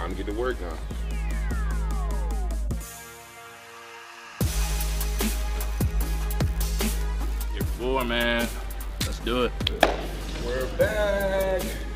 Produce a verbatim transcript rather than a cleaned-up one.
Time to get to work now. You're four, man. Let's do it. We're back.